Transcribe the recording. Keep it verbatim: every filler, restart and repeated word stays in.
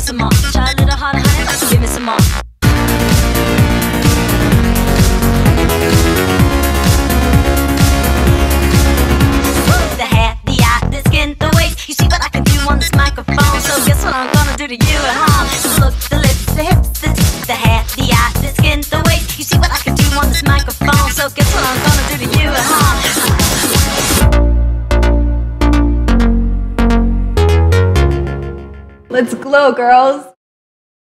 some more. Try a little harder, honey, give me some more. The hair, the eye, the skin, the waist. You see what I can do on this microphone. So guess what I'm gonna do to you at home? The look, the lips, the hips, the, the hair, the eye, the skin, the waist. You see what I can do on this microphone. So guess what I'm gonna do to you at home? Let's glow, girls.